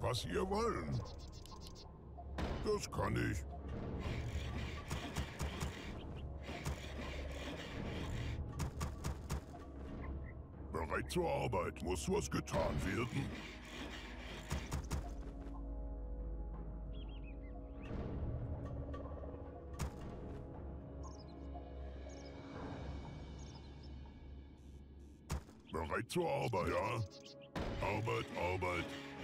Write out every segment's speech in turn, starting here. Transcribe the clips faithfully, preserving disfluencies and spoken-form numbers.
Was ihr wollen. Das kann ich. Bereit zur Arbeit. Muss was getan werden? Bereit zur Arbeit, ja? Arbeit, Arbeit.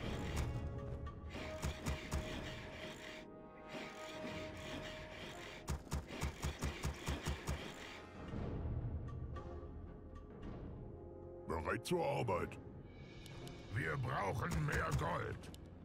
Bereit zur Arbeit. Wir brauchen mehr Gold.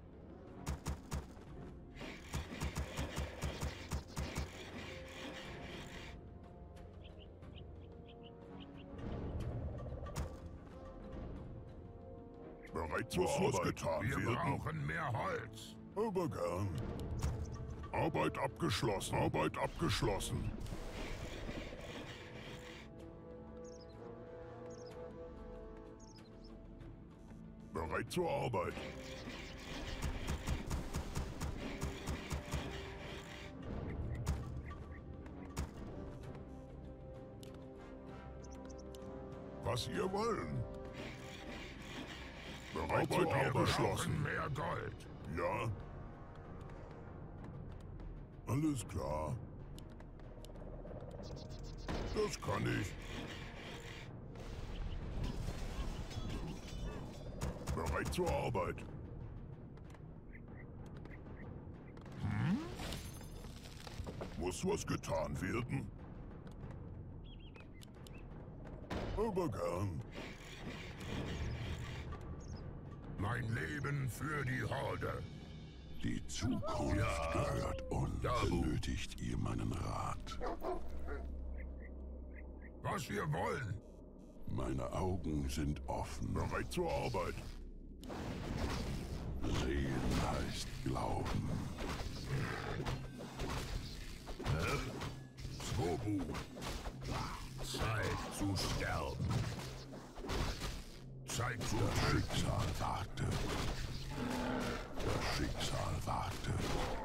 Bereit zur Arbeit getan Wir werden. brauchen mehr Holz. Aber gern. Arbeit abgeschlossen. Arbeit abgeschlossen. Bereit zur Arbeit. Was ihr wollen. Bereit zur Arbeit abgeschlossen. Mehr Gold. Ja. Alles klar. Das kann ich. Bereit zur Arbeit. Hm? Muss was getan werden? Aber gern. Mein Leben für die Horde. Die Zukunft Ja. gehört uns. Dabu. Benötigt ihr meinen Rat? Was wir wollen. Meine Augen sind offen. Bereit zur Arbeit. Sehen heißt Glauben. Swobu. Zeit zu sterben. Zeit zu Das töten. Schicksal wartet. Das Schicksal wartet.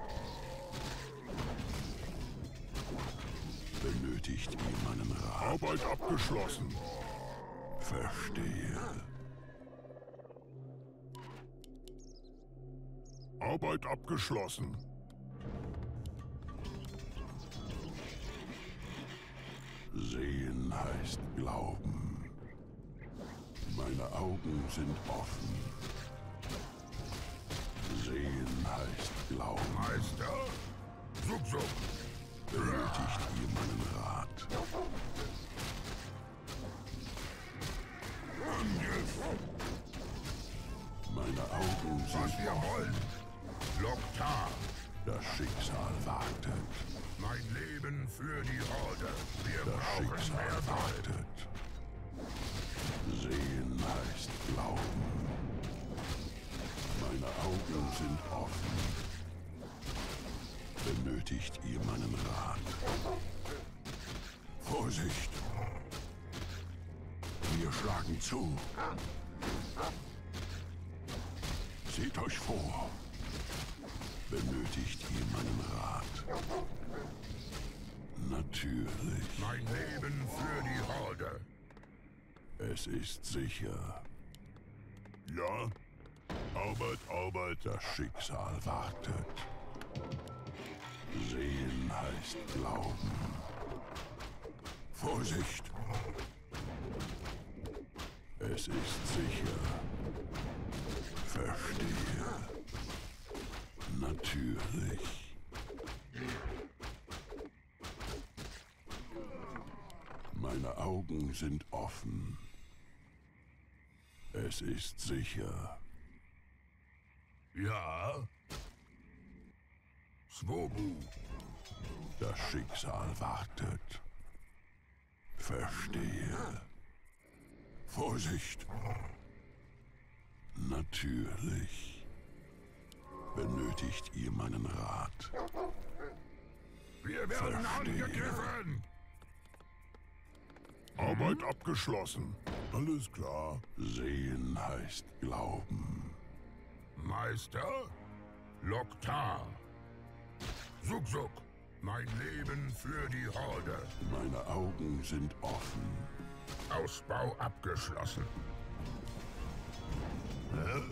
Benötigt ihr meinen Rat? Arbeit abgeschlossen. Verstehe. Arbeit abgeschlossen. Sehen heißt Glauben. Meine Augen sind offen. Sehen heißt Glauben. Meister. Suk, suk. Benötigt ihr meinen Rat? Meine Augen Was sind wir wollen. Loktar. Das Schicksal wartet. Mein Leben für die Horde. Wir Das brauchen mehr Schicksal Gold. wartet. Sehen heißt Glauben. Meine Augen sind offen. Benötigt ihr meinen Rat? Vorsicht! Wir schlagen zu. Seht euch vor. Benötigt ihr meinen Rat? Natürlich. Mein Leben für die Horde. Es ist sicher. Ja. Arbeit, Arbeit. Das Schicksal wartet. Sehen heißt Glauben. Vorsicht! Es ist sicher. Verstehe. Natürlich. Meine Augen sind offen. Es ist sicher. Ja. Swobu. Das Schicksal wartet. Verstehe. Vorsicht! Natürlich. Benötigt ihr meinen Rat? Wir werden Verstehe. angegriffen. Arbeit abgeschlossen. Alles klar. Sehen heißt Glauben. Meister Loktar. Zug-Zug. Mein Leben für die Horde. Meine Augen sind offen. Ausbau abgeschlossen. Hä?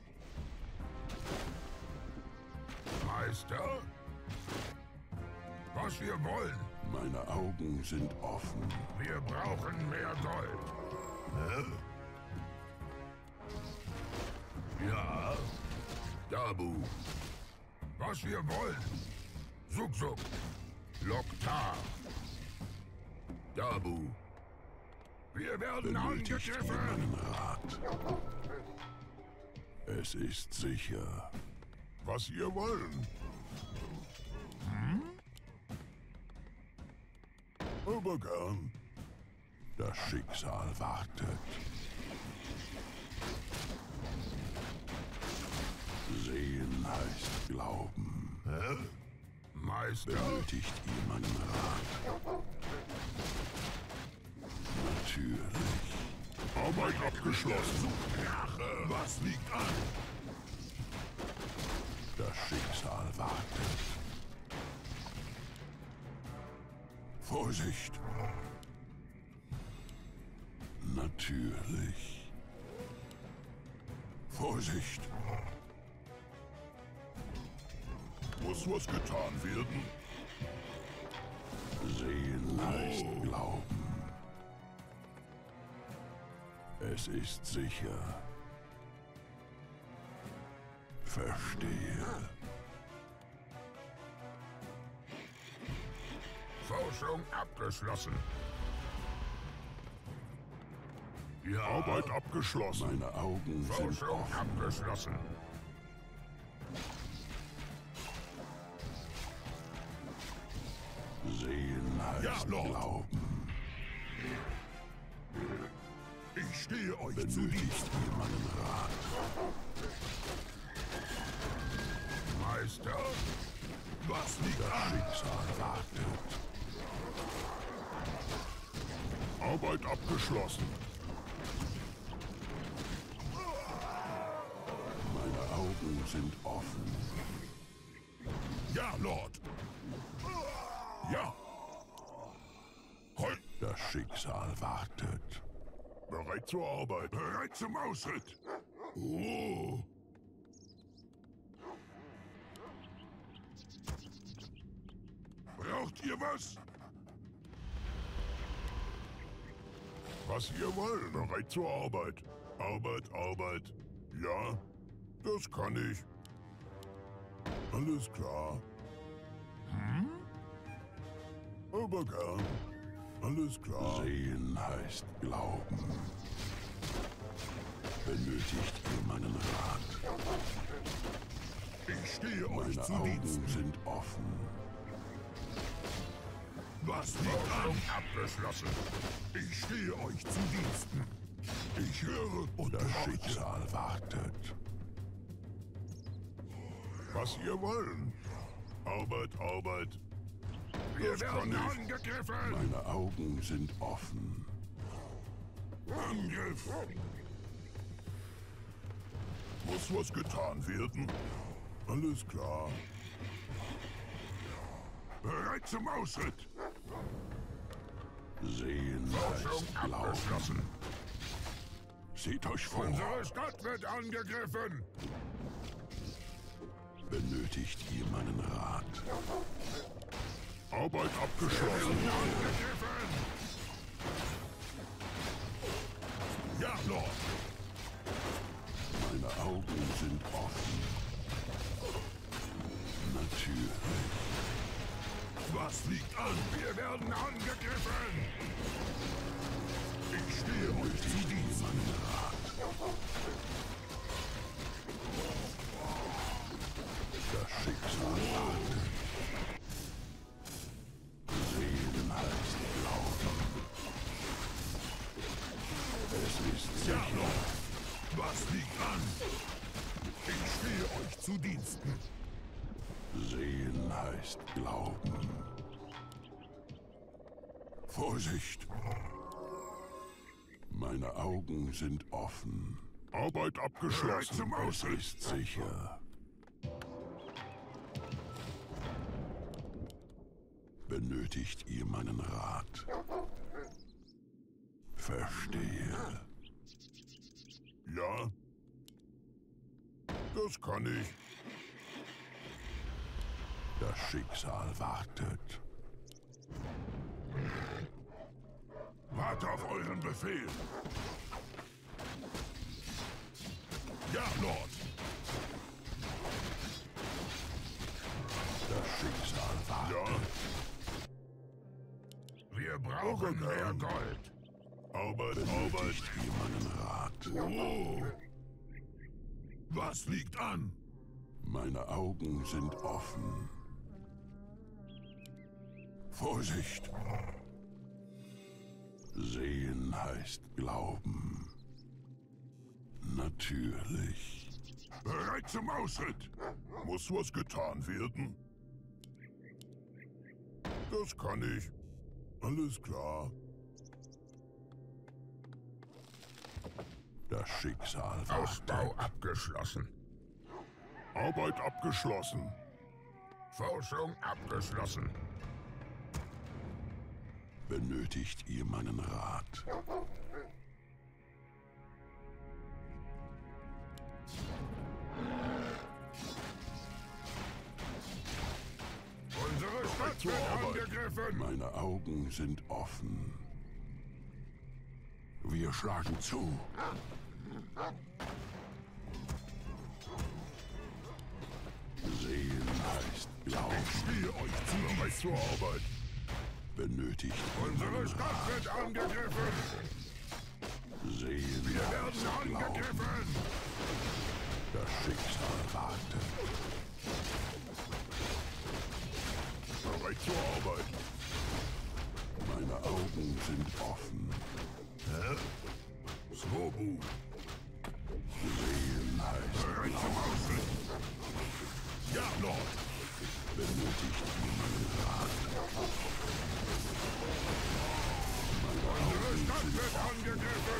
Meister? Was wir wollen. Meine Augen sind offen. Wir brauchen mehr Gold. Hä? Ja? Dabu. Was wir wollen. Zug-Zug. Loktar. Dabu. Wir werden Benötigt ihr angegriffen. meinen Rat? Es ist sicher. Was ihr wollen? Hm? Aber gern. Das Schicksal wartet. Sehen heißt glauben. Hä? Meister. Benötigt ihr meinen Rat? Natürlich. Arbeit abgeschlossen. Rache. Was liegt an? Das Schicksal wartet. Vorsicht! Natürlich. Vorsicht! Muss was getan werden? Sehen heißt glauben. Es ist sicher. Verstehe. Forschung abgeschlossen. Ja. Arbeit abgeschlossen. Meine Augen sind Forschung offen. abgeschlossen. Sehen heißt Ja, Lord. glauben. Ich stehe euch zu Benötigt Dienst. ihr meinen Rat? Meister. Was liegt Das an? Schicksal wartet. Arbeit abgeschlossen. Meine Augen sind offen. Ja, Lord. Ja. Heu. Das Schicksal wartet. Bereit zur Arbeit. Bereit zum Ausritt. Oh. Braucht ihr was? Was ihr wollt. Bereit zur Arbeit. Arbeit, Arbeit. Ja, das kann ich. Alles klar. Hm? Aber gern. Alles klar. Sehen heißt glauben. Benötigt ihr meinen Rat? Ich stehe euch Meine zu Augen Diensten. sind offen. Was liegt an? Forschung abgeschlossen. Ich stehe euch zu Diensten. Ich höre und Das gehorche. Schicksal wartet. Was ihr wollen. Arbeit, Arbeit. Wir Das kann werden ich. angegriffen. Meine Augen sind offen. Angriff. Muss was getan werden? Alles klar. Bereit zum Ausritt. Sehen Forschung heißt glauben. abgeschlossen. Seht euch vor. Unsere Stadt wird angegriffen. Benötigt ihr meinen Rat? Arbeit abgeschlossen. Angegriffen. Ja, Lord. Meine Augen sind offen. Natürlich. Was liegt an? Wir werden angegriffen. Ich stehe euch zu Benötigt ihr Diensten. meinen Rat? Das Schicksal wartet. Sehen heißt glauben. Es ist Ja, sicher. Lord. Was liegt an? Ich stehe euch zu Diensten. Sehen heißt glauben. Vorsicht! Meine Augen sind offen. Arbeit abgeschlossen. Zum Es Ausrichten. ist sicher. Benötigt ihr meinen Rat? Verstehe. Ja? Das kann ich. Das Schicksal wartet. Warte auf euren Befehl. Ja, Lord. Das Schicksal wartet. Ja? Wir brauchen Okay. mehr Gold. Arbeit, Arbeit. Benötigt ihr meinen Rat? Oh. Was liegt an? Meine Augen sind offen. Vorsicht! Sehen heißt Glauben. Natürlich. Bereit zum Ausritt. Muss was getan werden? Das kann ich. Alles klar. Das Schicksal Ausbau wartet. abgeschlossen. Arbeit abgeschlossen. Forschung abgeschlossen. Benötigt ihr meinen Rat? Unsere Stadt zur wird Arbeit. angegriffen. Meine Augen sind offen. Wir schlagen zu. Sehen heißt Glauben. Stehe euch zu. Bereit zur Arbeit. Benötigt ihr Unsere meinen Stadt Rat? wird angegriffen. Sehen Wir werden heißt Glauben. angegriffen. Das Schicksal wartet. Bereit zur Arbeit. Meine Augen sind offen. Swobu. Sehen heißt Bereit zum Glauben. Ausritt. Ja, Lord. Benötigt ihr meinen Rat? Meine Unsere Augen Stadt sind wird angegriffen.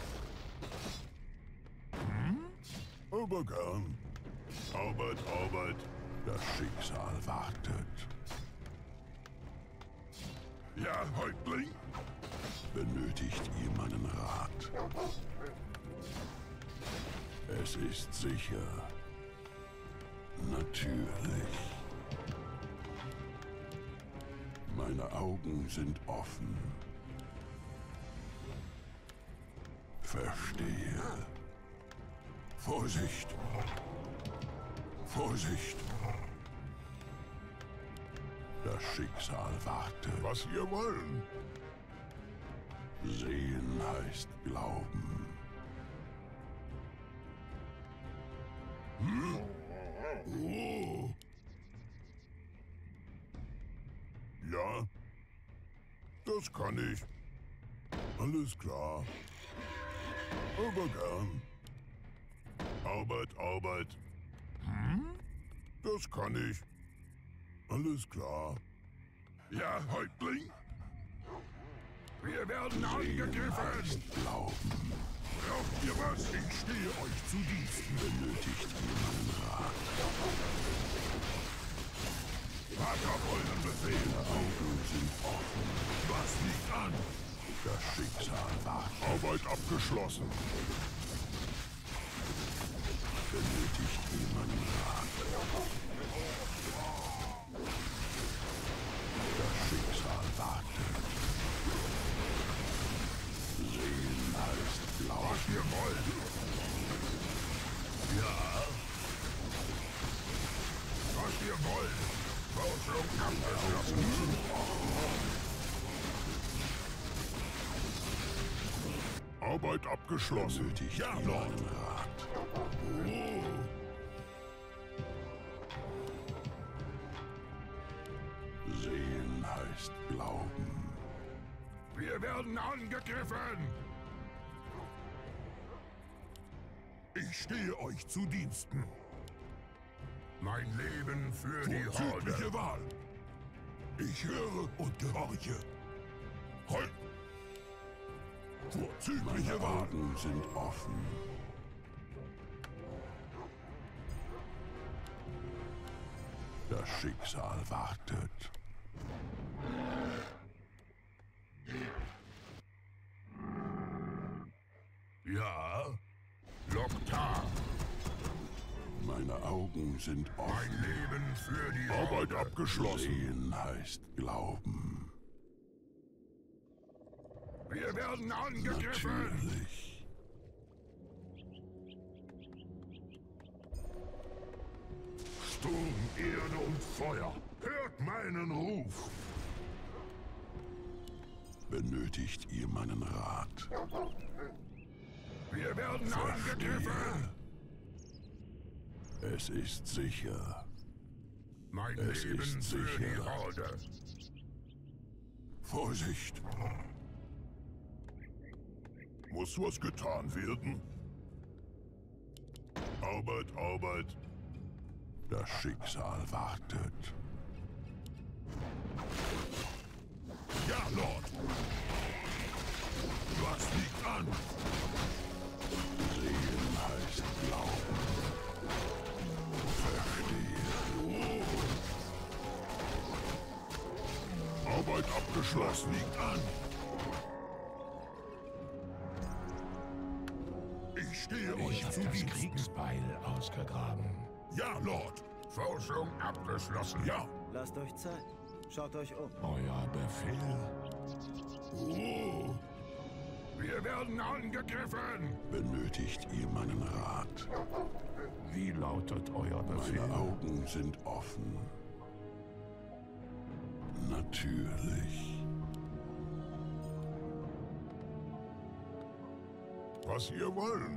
Aber gern. Arbeit, Arbeit. Das Schicksal wartet. Ja, Häuptling. Benötigt ihr meinen Rat? Es ist sicher. Natürlich. Meine Augen sind offen. Verstehe. Vorsicht! Vorsicht! Das Schicksal wartet. Was ihr wollen. Sehen heißt Glauben. Oh. Ja, das kann ich. Alles klar. Aber gern. Arbeit, Arbeit. Hm? Das kann ich. Alles klar. Ja, Häuptling. Wir werden Sehen angegriffen. heißt Glauben. Braucht ihr was? Ich stehe euch zu Diensten. Benötigt ihr meinen Rat? Wart auf euren Befehl. Meine Augen sind offen. Was liegt an? Das Schicksal wartet. Arbeit abgeschlossen. Benötigt ihr meinen Rat? Das Schicksal wartet. Sehen heißt Glauben. Was ihr wollt. Ja. Was ihr wollt. Forschung abgeschlossen. Arbeit abgeschlossen. Benötigt Ja, ihr Lord. meinen Rat? Oh. Sehen heißt Glauben. Wir werden angegriffen. Ich stehe euch zu Diensten. Mein Leben für die Vorzügliche Horde. Wahl. Ich höre und gehorche. Halt! Vorzügliche Meine Wahl. Augen sind offen. Das Schicksal wartet. Ja? Loktar, Meine Augen sind mein offen. Leben für die Arbeit Horde. abgeschlossen. Sehen heißt Glauben. Wir werden angegriffen! Natürlich. Sturm, Erde und Feuer, hört meinen Ruf! Benötigt ihr meinen Rat? Wir werden angegriffen! Es ist sicher. Mein Es Leben ist für die sicher. Horde. Vorsicht! Muss was getan werden? Arbeit, Arbeit. Das Schicksal wartet. Ja, Lord. Was liegt an? Sehen heißt Glauben. Verstehe. Arbeit abgeschlossen. Liegt an. Ich stehe euch zu Diensten. Kriegsbeil ausgegraben. Ja, Lord. Forschung abgeschlossen. Ja. Lasst euch Zeit. Schaut euch um. Euer Befehl? Oh. Wir werden angegriffen! Benötigt ihr meinen Rat? Wie lautet euer Befehl? Meine Augen sind offen. Natürlich. Was ihr wollen.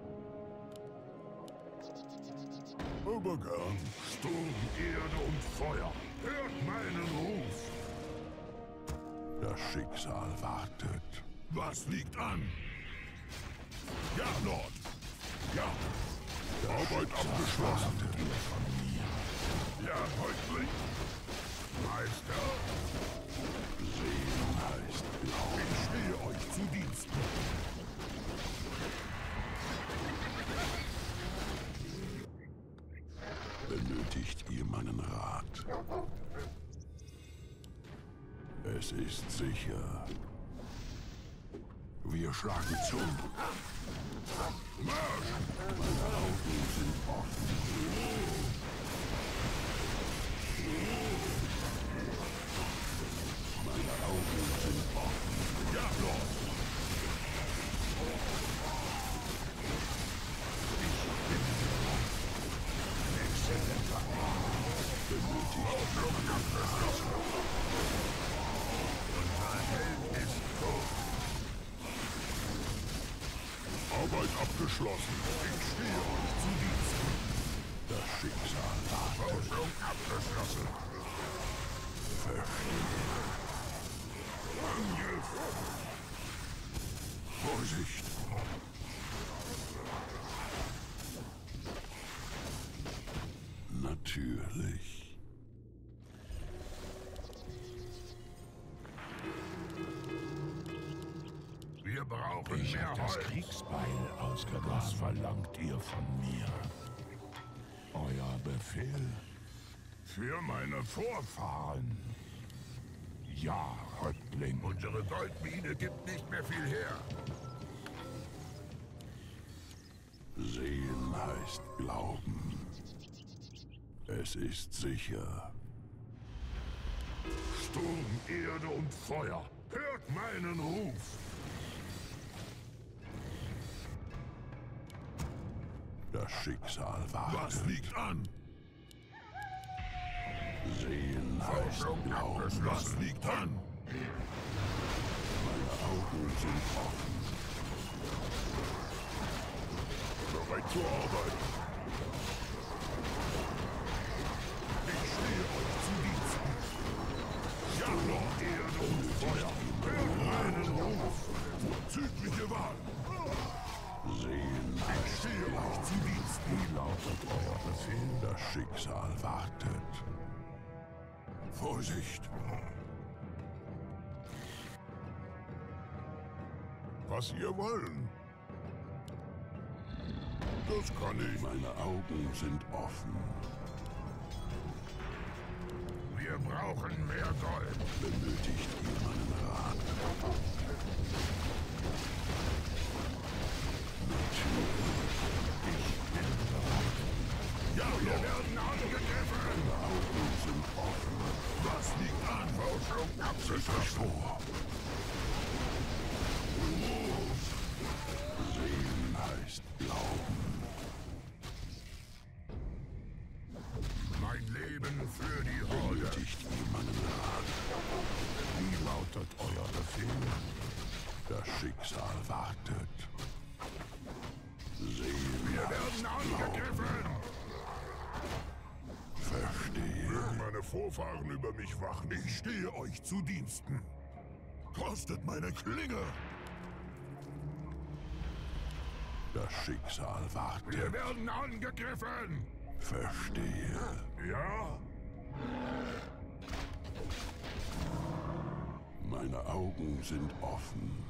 Aber gern. Sturm, Erde und Feuer, hört meinen Ruf! Das Schicksal wartet. Was liegt an? Ja, Lord. Ja. Arbeit abgeschlossen. Ja, Häuptling! Meister, Sehen heißt Glauben. Ich stehe euch zu Diensten. Benötigt ihr meinen Rat? Es ist sicher. Wir schlagen zu. Marsch! Meine Augen sind offen. Meine Augen sind offen. Ja, Lord. Arbeit abgeschlossen. Ich stehe euch zu Diensten. Das Schicksal wartet. Forschung abgeschlossen. Angriff! Vorsicht! Natürlich. Wir brauchen Ich mehr habe das Holz. Kriegsbeil ausgegraben. Was verlangt ihr von mir? Euer Befehl? Für meine Vorfahren. Ja, Häuptling. Unsere Goldmine gibt nicht mehr viel her. Sehen heißt Glauben. Es ist sicher. Sturm, Erde und Feuer, hört meinen Ruf. Das Schicksal Was wartet. liegt an? Sehen heißt Forschung Glauben. Was abgeschlossen. liegt an? Meine Augen sind offen. Bereit zur Arbeit. Ich stehe euch zu Diensten. Ja, Lord. Erde und Feuer, hört meinen Ruf. Vorzügliche Wahl. Sehen Ich heißt stehe euch zu Diensten. Wie lautet euer Befehl? das Schicksal wartet. Vorsicht! Was ihr wollen. Das kann ich. Meine Augen sind offen. Wir brauchen mehr Gold. Benötigt ihr meinen Rat? Ja, wir werden angegriffen. Meine Augen sind offen. Was liegt an? Forschung Seht euch vor. Sehen heißt glauben. Mein Leben für die Horde. Benötigt ihr meinen Rat? Wie lautet euer Befehl? Das Schicksal wartet. Sehen Wir heißt werden angegriffen. verstehe. Mögen meine Vorfahren über mich wachen. Ich stehe euch zu Diensten. Kostet meine Klinge. Das Schicksal wartet. Wir werden angegriffen. Verstehe. Ja? Meine Augen sind offen.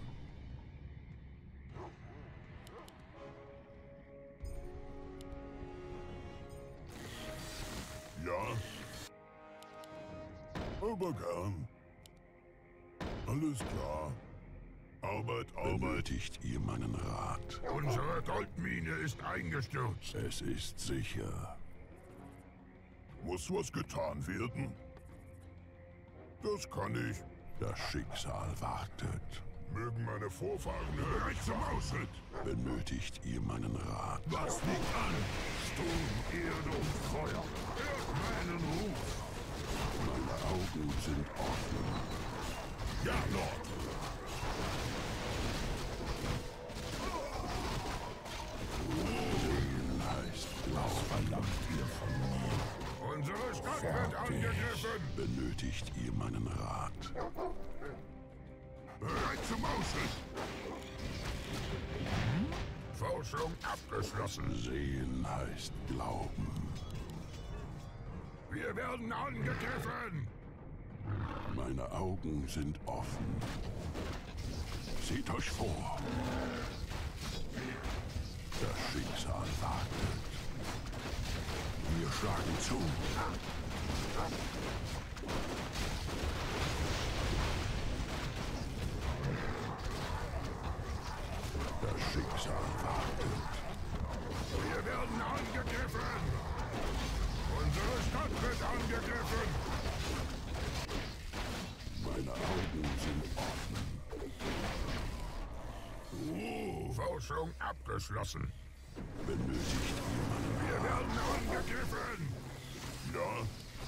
Ja? Aber gern. Alles klar. Arbeit, Arbeit. Benötigt ihr meinen Rat? Unsere Goldmine ist eingestürzt. Es ist sicher. Muss was getan werden? Das kann ich. Das Schicksal wartet. Mögen meine Vorfahren über mich wachen. Benötigt ihr meinen Rat? Was liegt an? Sturm, Erde und Feuer. Hört meinen Ruf. Meine Augen sind offen. Ja, Lord. Sehen heißt Was verlangt ihr von mir? Unsere Stadt wird angegriffen. benötigt ihr meinen Rat? Bereit zum Ausritt. Forschung abgeschlossen. Sehen heißt glauben. Wir werden angegriffen. Meine Augen sind offen. Seht euch vor. Das Schicksal wartet. Wir schlagen zu. Das Schicksal wartet. Wir werden angegriffen. Unsere Stadt wird angegriffen. Meine Augen sind offen. Forschung abgeschlossen. Benötigt ihr Wir werden angegriffen. Ja?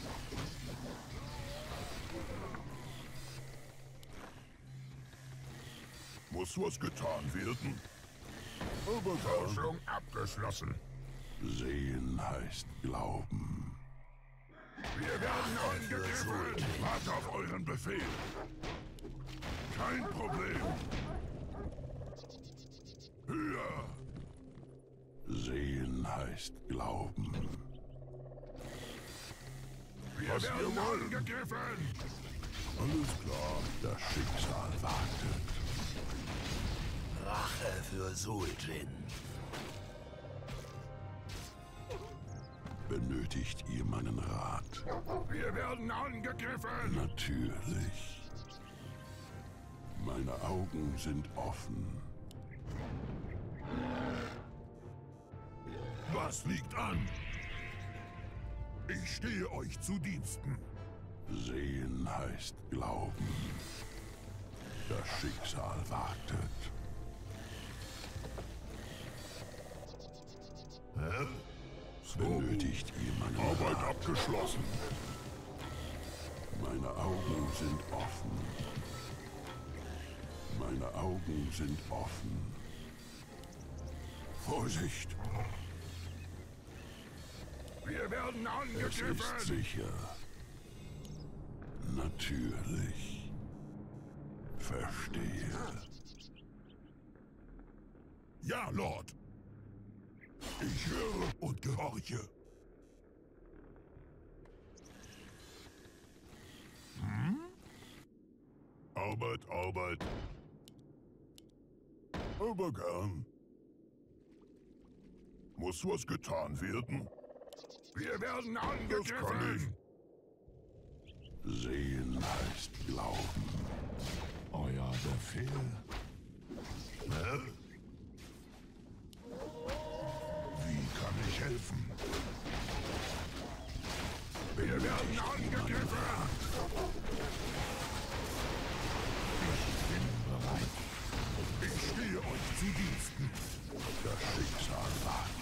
Muss was getan werden? Aber gern. Forschung abgeschlossen. Sehen heißt glauben. Wir werden angegriffen. Warte auf euren Befehl. Kein Problem. Höher. Sehen heißt glauben. Wir Was werden wir wollen. angegriffen. Alles klar. Das Schicksal wartet. Rache für Sultan. Benötigt ihr meinen Rat? Wir werden angegriffen. Natürlich. Meine Augen sind offen. Was liegt an? Ich stehe euch zu Diensten. Sehen heißt glauben. Das Schicksal wartet. Hä? Benötigt ihr meinen Arbeit Rat? abgeschlossen. Meine Augen sind offen. Meine Augen sind offen. Vorsicht. Wir werden Es ist angegriffen. sicher. Natürlich. Verstehe. Ja, Lord. Ich höre und gehorche. Hm? Arbeit, Arbeit. Aber gern. Muss was getan werden? Wir werden Das kann angegriffen. ich. Sehen heißt glauben. Euer Befehl? Hä? Wie kann ich helfen? Wir werden angegriffen! Ich bin bereit. Ich stehe euch zu Diensten. Das Schicksal wartet.